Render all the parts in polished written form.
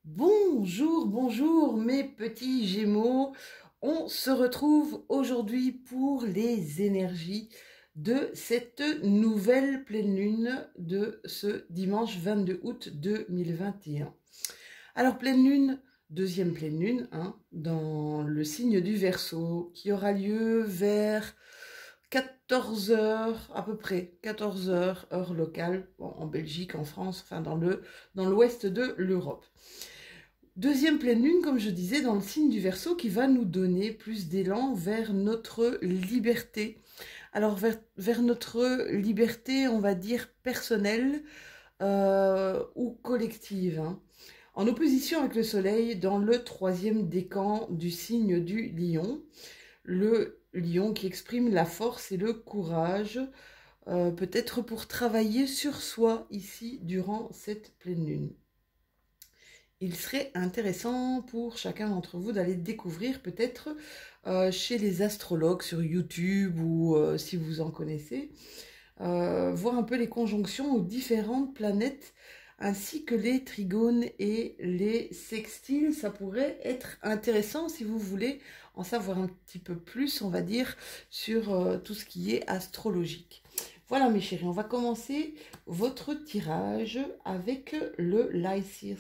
Bonjour, bonjour mes petits Gémeaux. On se retrouve aujourd'hui pour les énergies de cette nouvelle pleine lune de ce dimanche 22 août 2021. Alors pleine lune, deuxième pleine lune, dans le signe du Verseau, qui aura lieu vers 14 heures à peu près, 14 heures, heure locale, en Belgique, en France, enfin dans l'ouest de l'Europe. Deuxième pleine lune, comme je disais, dans le signe du Verseau, qui va nous donner plus d'élan vers notre liberté. Alors vers notre liberté, on va dire personnelle ou collective. En opposition avec le soleil dans le troisième décan du signe du Lion. Le Lion qui exprime la force et le courage, peut-être pour travailler sur soi ici durant cette pleine lune. Il serait intéressant pour chacun d'entre vous d'aller découvrir peut-être chez les astrologues sur YouTube ou si vous en connaissez, voir un peu les conjonctions aux différentes planètes ainsi que les trigones et les sextiles. Ça pourrait être intéressant si vous voulez en savoir un petit peu plus, on va dire, sur tout ce qui est astrologique. Voilà mes chéris, on va commencer votre tirage avec le Lysirs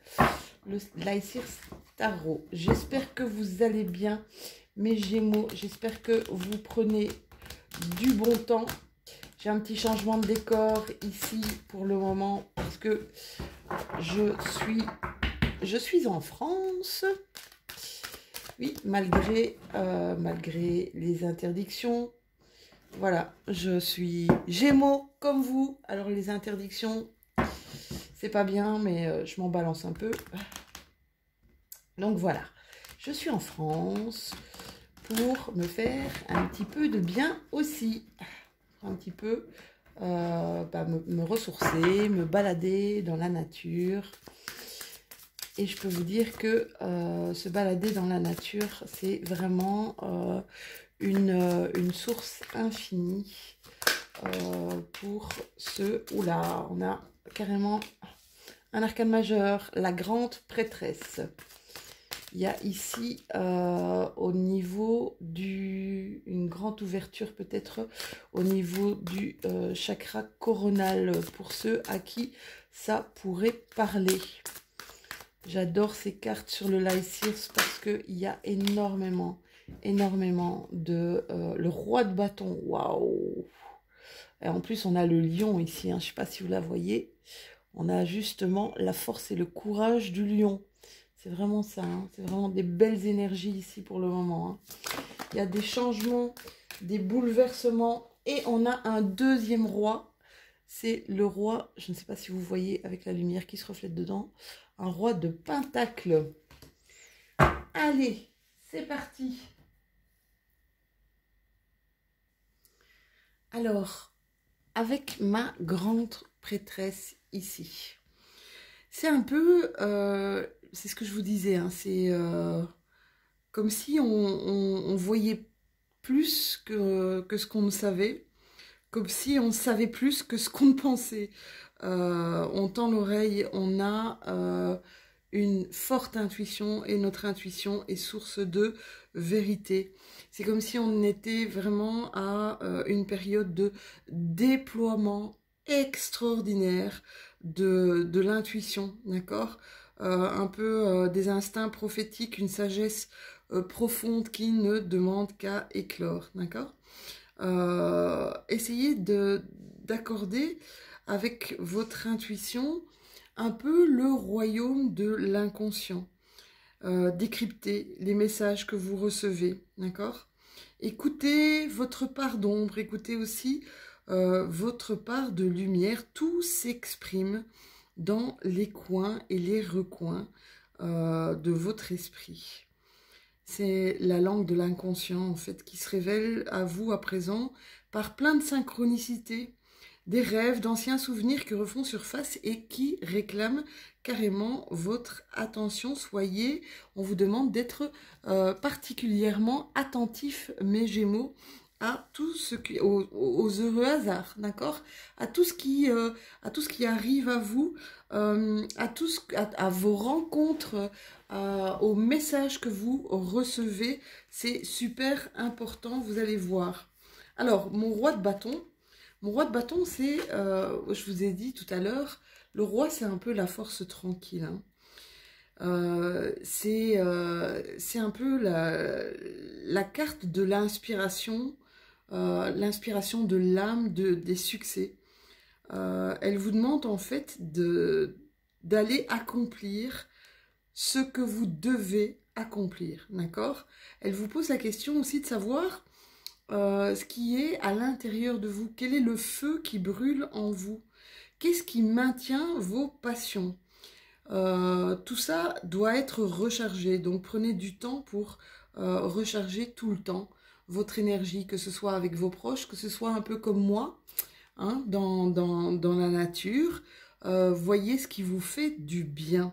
Tarot. J'espère que vous allez bien mes Gémeaux, j'espère que vous prenez du bon temps. J'ai un petit changement de décor ici pour le moment parce que je suis en France. Oui, malgré les interdictions. Voilà, je suis Gémeaux comme vous. Alors les interdictions, c'est pas bien, mais je m'en balance un peu. Donc voilà, je suis en France pour me faire un petit peu de bien aussi. Un petit peu me ressourcer, me balader dans la nature. Et je peux vous dire que se balader dans la nature, c'est vraiment une source infinie pour ceux... Oula, on a carrément un arcane majeur, la grande prêtresse. Il y a ici au niveau une grande ouverture peut-être au niveau du chakra coronal pour ceux à qui ça pourrait parler. J'adore ces cartes sur le Lysirs parce qu'il y a énormément de... le roi de bâton, waouh! Et en plus, on a le lion ici, je ne sais pas si vous la voyez. On a justement la force et le courage du lion. C'est vraiment ça, c'est vraiment des belles énergies ici pour le moment. Il y a des changements, des bouleversements et on a un deuxième roi. C'est le roi, je ne sais pas si vous voyez avec la lumière qui se reflète dedans, un roi de Pentacle. Allez, c'est parti. Alors, avec ma grande prêtresse ici, c'est un peu, c'est ce que je vous disais, c'est comme si on voyait plus que ce qu'on ne savait, comme si on savait plus que ce qu'on pensait. On tend l'oreille, on a une forte intuition et notre intuition est source de vérité. C'est comme si on était vraiment à une période de déploiement extraordinaire de l'intuition, d'accord, un peu des instincts prophétiques, une sagesse profonde qui ne demande qu'à éclore, d'accord. Essayez d'accorder avec votre intuition un peu le royaume de l'inconscient. Décryptez les messages que vous recevez, d'accord. Écoutez votre part d'ombre, écoutez aussi votre part de lumière. Tout s'exprime dans les coins et les recoins de votre esprit. C'est la langue de l'inconscient, en fait, qui se révèle à vous à présent par plein de synchronicités, des rêves, d'anciens souvenirs qui refont surface et qui réclament carrément votre attention. Soyez, on vous demande d'être particulièrement attentif, mes Gémeaux, à tout ce qui, aux heureux hasards, d'accord, à tout ce qui arrive à vous à vos rencontres, aux messages que vous recevez. C'est super important, vous allez voir. Alors, mon roi de bâton, c'est, je vous ai dit tout à l'heure, le roi, c'est un peu la force tranquille, hein. C'est un peu la carte de l'inspiration, l'inspiration de l'âme, des succès. Elle vous demande en fait d'aller accomplir ce que vous devez accomplir, d'accord? Elle vous pose la question aussi de savoir ce qui est à l'intérieur de vous, quel est le feu qui brûle en vous, qu'est-ce qui maintient vos passions. Tout ça doit être rechargé, donc prenez du temps pour recharger tout le temps votre énergie, que ce soit avec vos proches, que ce soit un peu comme moi, hein, dans la nature. Voyez ce qui vous fait du bien.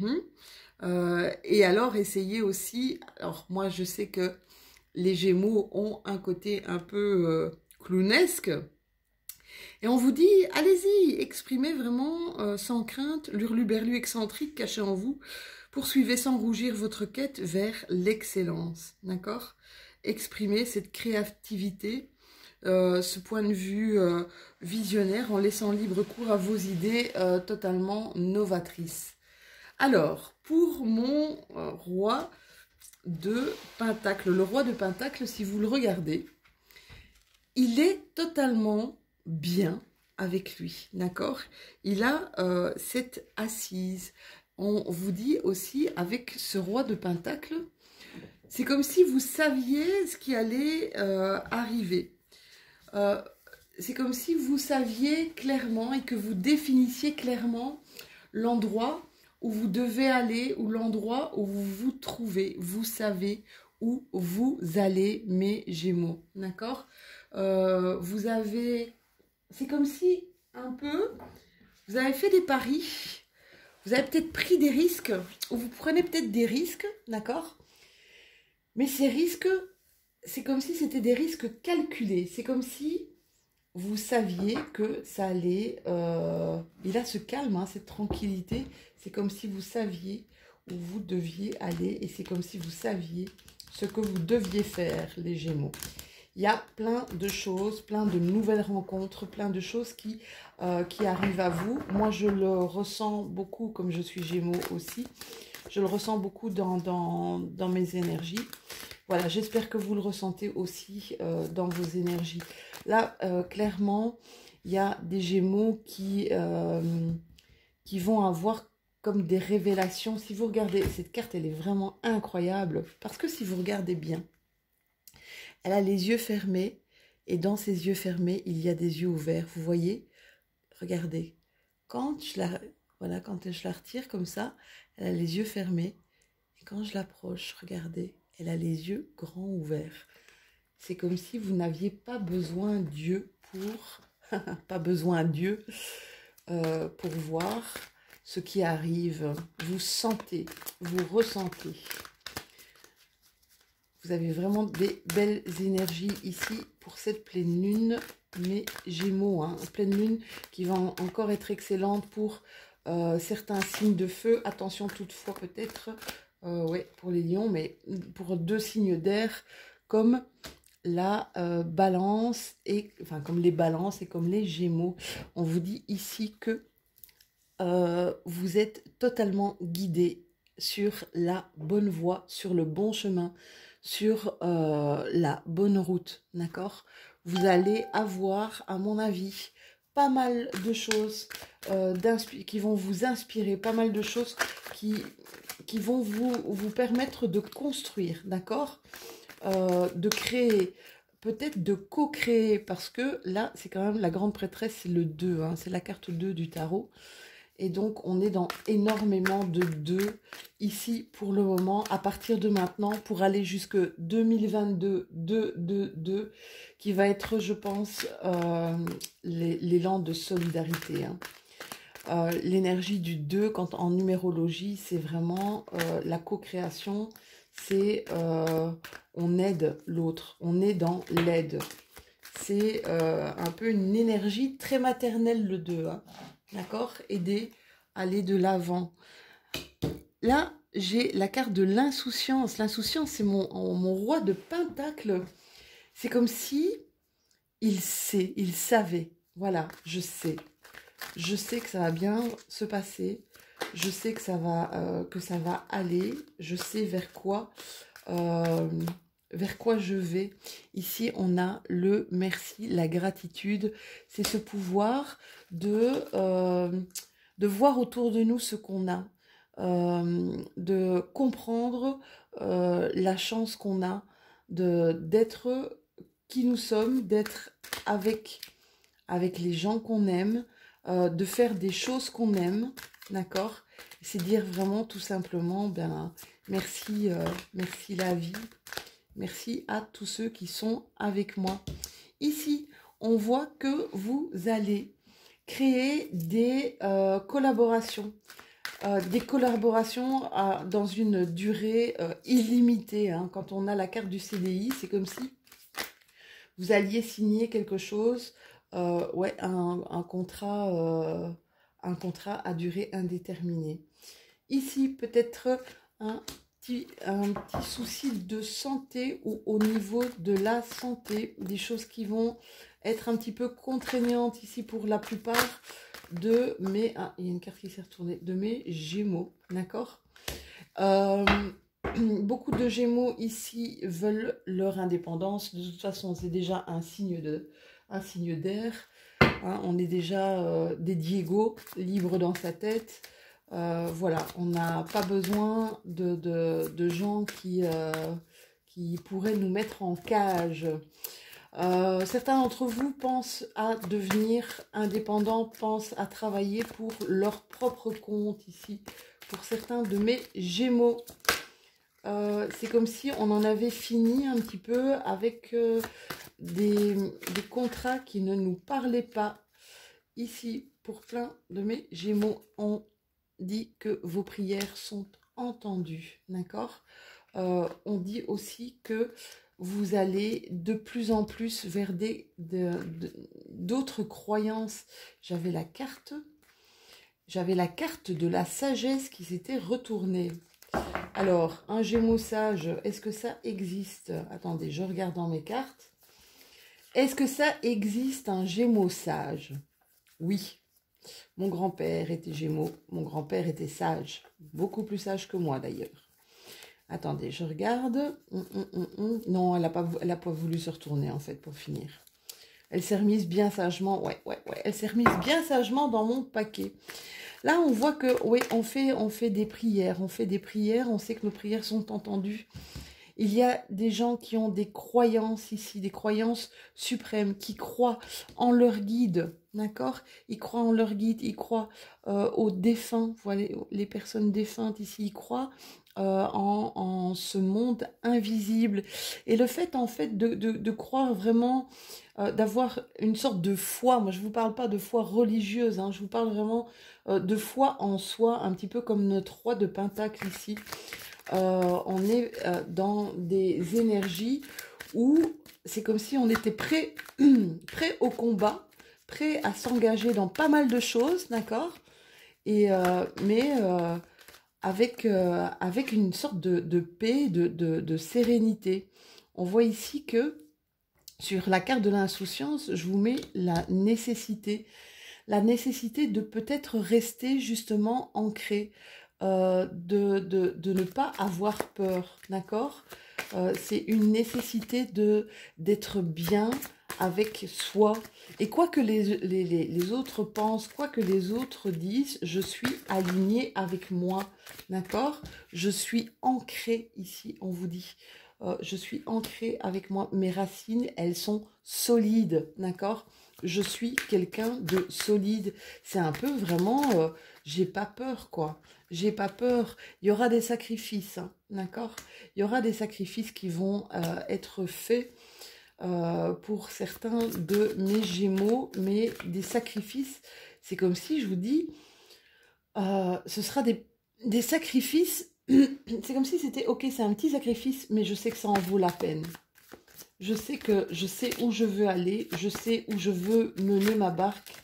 Et alors essayez aussi, alors moi je sais que les Gémeaux ont un côté un peu clownesque, et on vous dit, allez-y, exprimez vraiment sans crainte l'hurluberlu excentrique caché en vous. Poursuivez sans rougir votre quête vers l'excellence, d'accord? Exprimez cette créativité, ce point de vue visionnaire en laissant libre cours à vos idées totalement novatrices. Alors, pour mon roi de Pentacle, le roi de Pentacle, si vous le regardez, il est totalement bien avec lui, d'accord? Il a cette assise. On vous dit aussi, avec ce roi de Pentacle, c'est comme si vous saviez ce qui allait arriver. C'est comme si vous saviez clairement et que vous définissiez clairement l'endroit où vous devez aller ou l'endroit où vous vous trouvez. Vous savez où vous allez, mes Gémeaux, d'accord? Vous avez... C'est comme si, un peu, vous avez fait des paris, vous avez peut-être pris des risques, ou vous prenez peut-être des risques, d'accord? Mais ces risques, c'est comme si c'était des risques calculés. C'est comme si vous saviez que ça allait... il a ce calme, hein, cette tranquillité. C'est comme si vous saviez où vous deviez aller, et c'est comme si vous saviez ce que vous deviez faire, les Gémeaux. Il y a plein de choses, plein de nouvelles rencontres, plein de choses qui arrivent à vous. Moi, je le ressens beaucoup, comme je suis Gémeaux aussi. Je le ressens beaucoup dans mes énergies. Voilà, j'espère que vous le ressentez aussi dans vos énergies. Là, clairement, il y a des Gémeaux qui vont avoir comme des révélations. Si vous regardez, cette carte, elle est vraiment incroyable. Parce que si vous regardez bien, elle a les yeux fermés, et dans ses yeux fermés, il y a des yeux ouverts. Vous voyez? Regardez. Quand je la retire comme ça, elle a les yeux fermés. Et quand je l'approche, regardez, elle a les yeux grands ouverts. C'est comme si vous n'aviez pas besoin d'Dieu pour... pas besoin d'Dieu pour voir ce qui arrive. Vous sentez, vous ressentez. Vous avez vraiment des belles énergies ici pour cette pleine lune, mes Gémeaux. Hein. Pleine lune qui va encore être excellente pour certains signes de feu. Attention toutefois peut-être, ouais, pour les lions, mais pour deux signes d'air comme la balance, enfin comme les balances et comme les Gémeaux. On vous dit ici que vous êtes totalement guidés sur la bonne voie, sur le bon chemin, sur la bonne route, d'accord? Vous allez avoir, à mon avis, pas mal de choses qui vont vous inspirer, pas mal de choses qui vont vous permettre de construire, d'accord? De créer, peut-être de co-créer, parce que là, c'est quand même la grande prêtresse, c'est le 2, hein, c'est la carte 2 du tarot. Et donc, on est dans énormément de 2 ici pour le moment, à partir de maintenant, pour aller jusque 2022, 2, qui va être, je pense, l'élan de solidarité. Hein. L'énergie du 2, quand en numérologie, c'est vraiment la co-création, c'est on aide l'autre, on est dans l'aide. C'est un peu une énergie très maternelle, le 2, hein. D'accord? Aider aller de l'avant. Là, j'ai la carte de l'insouciance. L'insouciance, c'est mon roi de pentacle. C'est comme si il sait, il savait. Voilà, je sais. Je sais que ça va bien se passer. Je sais que ça va aller. Je sais vers quoi je vais. Ici, on a le merci, la gratitude. C'est ce pouvoir de voir autour de nous ce qu'on a. De comprendre la chance qu'on a d'être qui nous sommes, d'être avec les gens qu'on aime, de faire des choses qu'on aime, d'accord? C'est dire vraiment tout simplement, ben, merci, merci la vie, merci à tous ceux qui sont avec moi. Ici, on voit que vous allez créer des collaborations. Dans une durée illimitée. Hein. Quand on a la carte du CDI, c'est comme si vous alliez signer quelque chose, ouais, un contrat à durée indéterminée. Ici, peut-être un petit souci de santé ou au niveau de la santé, des choses qui vont être un petit peu contraignantes ici pour la plupart de mes... Ah, il y a une carte qui s'est retournée. De mes Gémeaux, d'accord. Beaucoup de Gémeaux ici veulent leur indépendance. De toute façon, c'est déjà un signe d'air. Hein, on est déjà des Diego, libres dans sa tête. Voilà, on n'a pas besoin de gens qui pourraient nous mettre en cage. Certains d'entre vous pensent à devenir indépendants, pensent à travailler pour leur propre compte ici. Pour certains de mes Gémeaux, c'est comme si on en avait fini un petit peu avec des contrats qui ne nous parlaient pas. Ici, pour plein de mes Gémeaux, on dit que vos prières sont entendues, d'accord? On dit aussi que vous allez de plus en plus vers d'autres croyances. J'avais la carte de la sagesse qui s'était retournée. Alors, un Gémeaux sage, est-ce que ça existe? Attendez, je regarde dans mes cartes. Est-ce que ça existe, un Gémeaux sage? Oui. Mon grand-père était Gémeaux. Mon grand-père était sage. Beaucoup plus sage que moi, d'ailleurs. Attendez, je regarde. Non, elle n'a pas voulu se retourner, en fait, pour finir. Elle s'est remise bien sagement. Ouais. Elle s'est remise bien sagement dans mon paquet. Là, on voit que, oui, on fait des prières. On fait des prières. On sait que nos prières sont entendues. Il y a des gens qui ont des croyances ici, des croyances suprêmes, qui croient en leur guide, d'accord? Ils croient en leur guide, ils croient aux défunts, voilà, les personnes défuntes ici, ils croient en ce monde invisible. Et le fait, en fait, de croire vraiment, d'avoir une sorte de foi, moi je ne vous parle pas de foi religieuse, hein, je vous parle vraiment de foi en soi, un petit peu comme notre roi de Pentacle ici. On est dans des énergies où c'est comme si on était prêt au combat, prêt à s'engager dans pas mal de choses, d'accord? Et mais avec une sorte de paix, de sérénité. On voit ici que sur la carte de l'insouciance, je vous mets la nécessité de peut-être rester justement ancré. De ne pas avoir peur, d'accord? C'est une nécessité d'être bien avec soi. Et quoi que les autres pensent, quoi que les autres disent, je suis alignée avec moi, d'accord? Je suis ancrée ici, on vous dit. Je suis ancrée avec moi. Mes racines, elles sont solides, d'accord? Je suis quelqu'un de solide. C'est un peu vraiment... j'ai pas peur, quoi. J'ai pas peur. Il y aura des sacrifices, hein, d'accord? Il y aura des sacrifices qui vont être faits pour certains de mes Gémeaux, mais des sacrifices, c'est comme si, je vous dis, ce sera des sacrifices, c'est comme si c'était, ok, c'est un petit sacrifice, mais je sais que ça en vaut la peine. Je sais où je veux aller, je sais où je veux mener ma barque.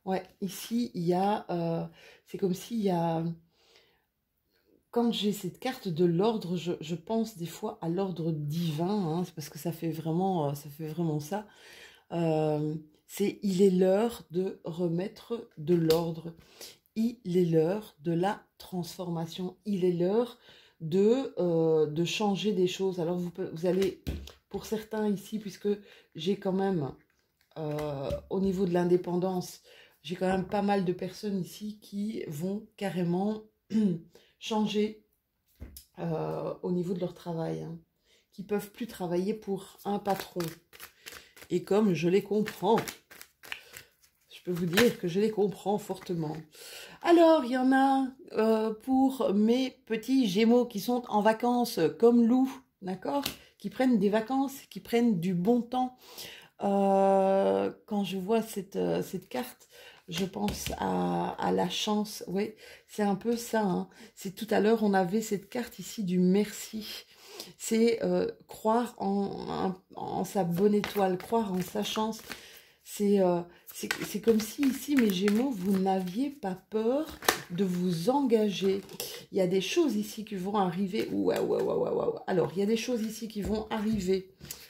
Ouais, ici, il y a... c'est comme s'il y a... Quand j'ai cette carte de l'ordre, je pense des fois à l'ordre divin, hein, c'est parce que ça fait vraiment ça. Euh, c'est il est l'heure de remettre de l'ordre. Il est l'heure de la transformation. Il est l'heure de changer des choses. Alors vous allez, pour certains ici, puisque j'ai quand même, au niveau de l'indépendance, j'ai quand même pas mal de personnes ici qui vont carrément changer au niveau de leur travail, hein, qui peuvent plus travailler pour un patron. Et comme je les comprends, je peux vous dire que je les comprends fortement. Alors, il y en a pour mes petits Gémeaux qui sont en vacances comme Lou, d'accord? Qui prennent des vacances, qui prennent du bon temps. Quand je vois cette carte, je pense à la chance. Oui, c'est un peu ça, hein. C'est tout à l'heure, on avait cette carte ici du merci. C'est croire en sa bonne étoile, croire en sa chance. C'est comme si ici, mes Gémeaux, vous n'aviez pas peur de vous engager. Il y a des choses ici qui vont arriver. Ouais, ouais, ouais, ouais, ouais. Alors, il y a des choses ici qui vont arriver.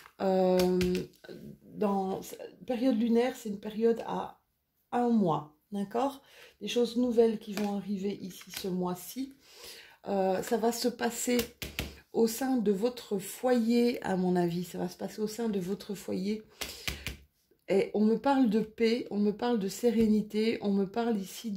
Dans période lunaire, c'est une période à un mois, d'accord? Des choses nouvelles qui vont arriver ici ce mois-ci. Ça va se passer au sein de votre foyer, à mon avis. Ça va se passer au sein de votre foyer. Et on me parle de paix, on me parle de sérénité, on me parle ici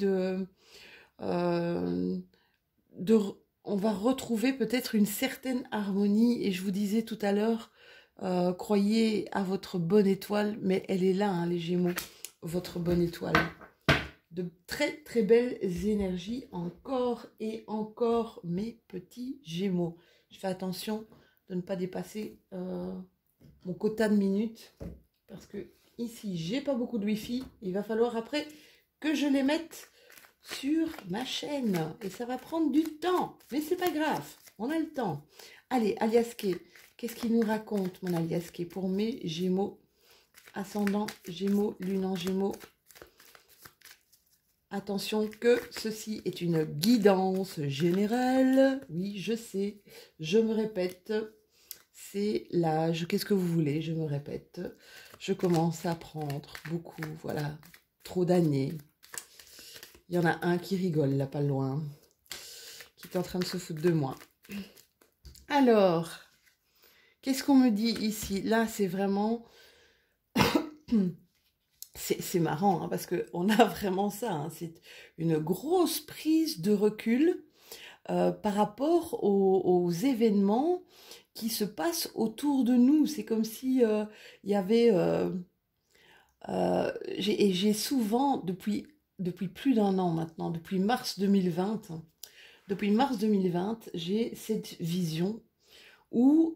euh, de on va retrouver peut-être une certaine harmonie. Et je vous disais tout à l'heure, croyez à votre bonne étoile, mais elle est là, hein, les Gémeaux, votre bonne étoile. De très très belles énergies encore et encore, mes petits Gémeaux. Je fais attention de ne pas dépasser mon quota de minutes, parce que ici, j'ai pas beaucoup de Wi-Fi. Il va falloir après que je les mette sur ma chaîne. Et ça va prendre du temps. Mais c'est pas grave. On a le temps. Allez, Aliasqué. Qu'est-ce qu'il nous raconte, mon Aliasqué, pour mes Gémeaux? Ascendant Gémeaux, lune en Gémeaux. Attention que ceci est une guidance générale. Oui, je sais. Je me répète. C'est l'âge. Qu'est-ce que vous voulez? Je me répète. Je commence à prendre beaucoup. Voilà. Trop d'années. Il y en a un qui rigole là, pas loin. Qui est en train de se foutre de moi. Alors, qu'est-ce qu'on me dit ici? Là, c'est vraiment... c'est marrant, hein, parce qu'on a vraiment ça. Hein, c'est une grosse prise de recul par rapport aux événements qui se passent autour de nous. C'est comme si il y avait... j'ai souvent, depuis plus d'un an maintenant, depuis mars 2020, j'ai cette vision où,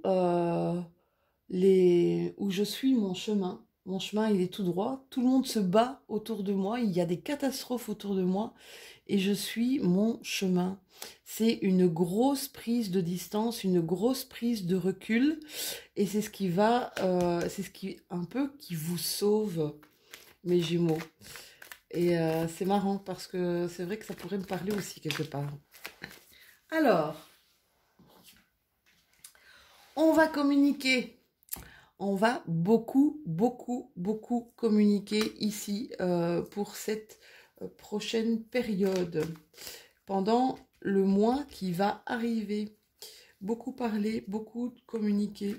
où je suis mon chemin. Mon chemin, il est tout droit. Tout le monde se bat autour de moi. Il y a des catastrophes autour de moi. Et je suis mon chemin. C'est une grosse prise de distance, une grosse prise de recul. Et c'est ce qui va, c'est ce qui, un peu, qui vous sauve, mes Gémeaux. Et c'est marrant parce que c'est vrai que ça pourrait me parler aussi quelque part. Alors, on va communiquer. On va beaucoup, beaucoup, beaucoup communiquer ici pour cette prochaine période. Pendant le mois qui va arriver. Beaucoup parler, beaucoup communiquer.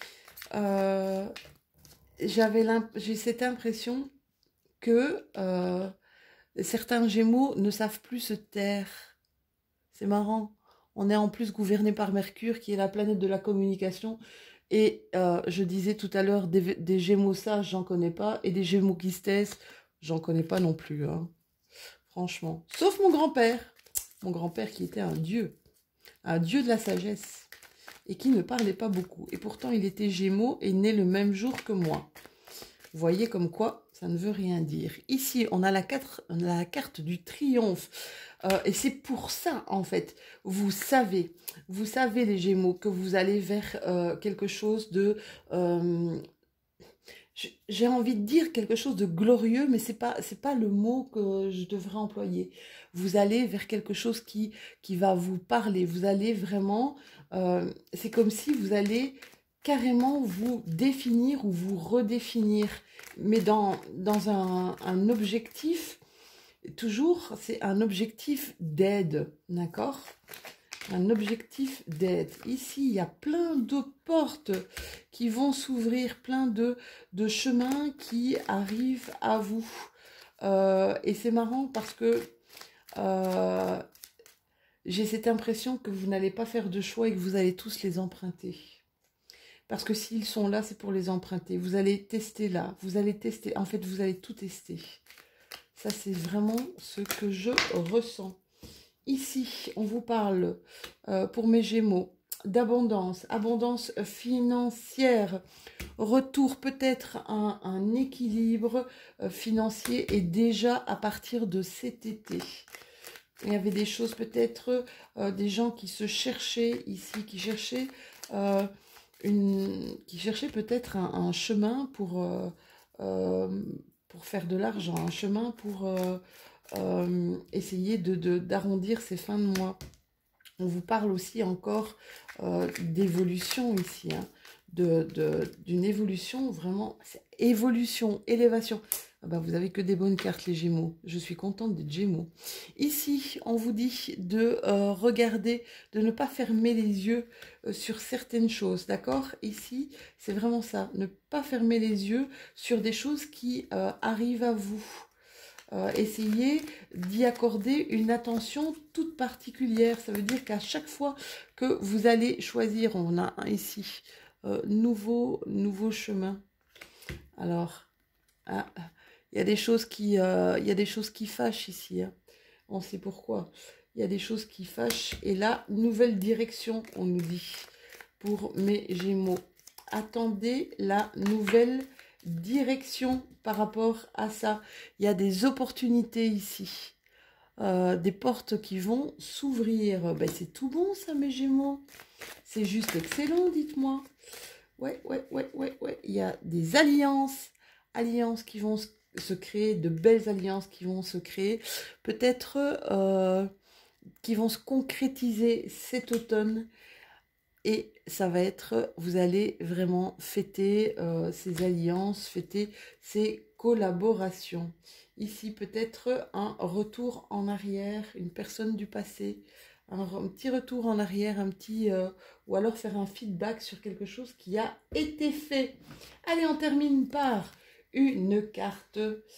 J'ai cette impression que certains Gémeaux ne savent plus se taire. C'est marrant. On est en plus gouverné par Mercure, qui est la planète de la communication. Et je disais tout à l'heure, des Gémeaux sages, j'en connais pas. Et des Gémeaux qui se taisent, j'en connais pas non plus. Hein. Franchement. Sauf mon grand-père. Mon grand-père qui était un dieu de la sagesse. Et qui ne parlait pas beaucoup. Et pourtant, il était Gémeaux et né le même jour que moi. Vous voyez comme quoi ça ne veut rien dire. Ici, on a la carte du triomphe. Et c'est pour ça, en fait, vous savez les Gémeaux, que vous allez vers quelque chose de j'ai envie de dire quelque chose de glorieux, mais c'est pas le mot que je devrais employer. Vous allez vers quelque chose qui va vous parler. Vous allez vraiment, c'est comme si vous allez carrément vous définir ou vous redéfinir, mais dans un objectif, toujours, c'est un objectif d'aide, d'accord? Un objectif d'aide. Ici, il y a plein de portes qui vont s'ouvrir, plein de chemins qui arrivent à vous. Et c'est marrant parce que j'ai cette impression que vous n'allez pas faire de choix et que vous allez tous les emprunter. Parce que s'ils sont là, c'est pour les emprunter. Vous allez tester là, vous allez tester. En fait, vous allez tout tester. Ça, c'est vraiment ce que je ressens. Ici, on vous parle, pour mes Gémeaux, d'abondance, abondance financière, retour peut-être à un équilibre financier et déjà à partir de cet été. Il y avait des choses peut-être, des gens qui se cherchaient ici, qui cherchaient peut-être un chemin pour faire de l'argent, un chemin pour essayer d'arrondir ces fins de mois. On vous parle aussi encore d'évolution ici, hein, d'une évolution vraiment, évolution, élévation. Ah bah, vous avez que des bonnes cartes les Gémeaux, je suis contente des Gémeaux. Ici, on vous dit de regarder, de ne pas fermer les yeux sur certaines choses, d'accord? Ici, c'est vraiment ça, ne pas fermer les yeux sur des choses qui arrivent à vous. Essayez d'y accorder une attention toute particulière. Ça veut dire qu'à chaque fois que vous allez choisir, on a un ici, nouveau chemin. Alors, il y a des choses qui fâchent ici. Hein. On sait pourquoi. Il y a des choses qui fâchent. Et là, nouvelle direction, on nous dit, pour mes Gémeaux. Attendez la nouvelle direction par rapport à ça. Il y a des opportunités ici. Des portes qui vont s'ouvrir. Ben, c'est tout bon ça mes Gémeaux. C'est juste excellent, dites-moi. Ouais. Il y a des alliances qui vont se créer, de belles alliances qui vont se créer. Peut-être qui vont se concrétiser cet automne. Et ça va être, vous allez vraiment fêter ces alliances, fêter ces collaborations. Ici, peut-être un retour en arrière, une personne du passé, un petit retour en arrière, ou alors faire un feedback sur quelque chose qui a été fait. Allez, on termine par une carte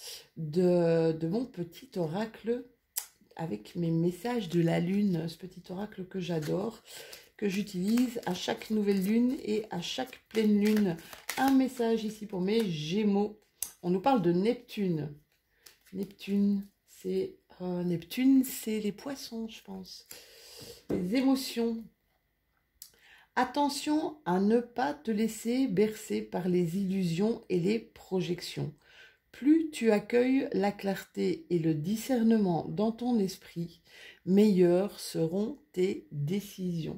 de mon petit oracle avec mes messages de la lune, ce petit oracle que j'adore, que j'utilise à chaque nouvelle lune et à chaque pleine lune. Un message ici pour mes Gémeaux. On nous parle de Neptune. Neptune, c'est les poissons, je pense. Les émotions. Attention à ne pas te laisser bercer par les illusions et les projections. Plus tu accueilles la clarté et le discernement dans ton esprit, meilleures seront tes décisions.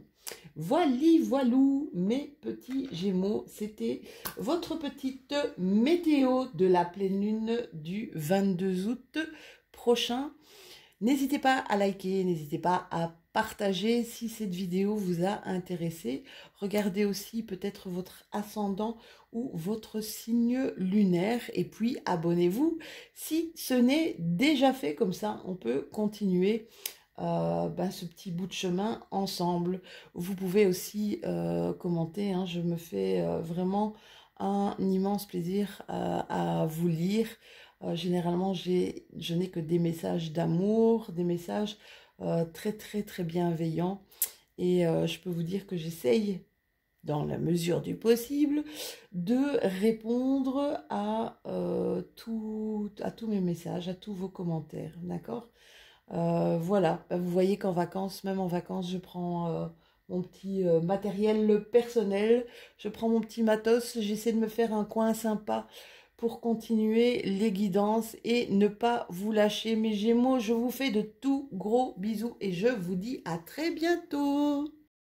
Voilou, mes petits Gémeaux, c'était votre petite météo de la pleine lune du 22 août prochain. N'hésitez pas à liker, n'hésitez pas à partager si cette vidéo vous a intéressé. Regardez aussi peut-être votre ascendant ou votre signe lunaire et puis abonnez-vous si ce n'est déjà fait, comme ça on peut continuer ce petit bout de chemin ensemble. Vous pouvez aussi commenter, hein, je me fais vraiment un immense plaisir à vous lire. Généralement, je n'ai que des messages d'amour, des messages très bienveillants. Et je peux vous dire que j'essaye, dans la mesure du possible, de répondre à tous mes messages, à tous vos commentaires. D'accord ? Voilà, vous voyez qu'en vacances, même en vacances, je prends mon petit matériel personnel, je prends mon petit matos, j'essaie de me faire un coin sympa pour continuer les guidances et ne pas vous lâcher. Mes Gémeaux, je vous fais de tout gros bisous et je vous dis à très bientôt.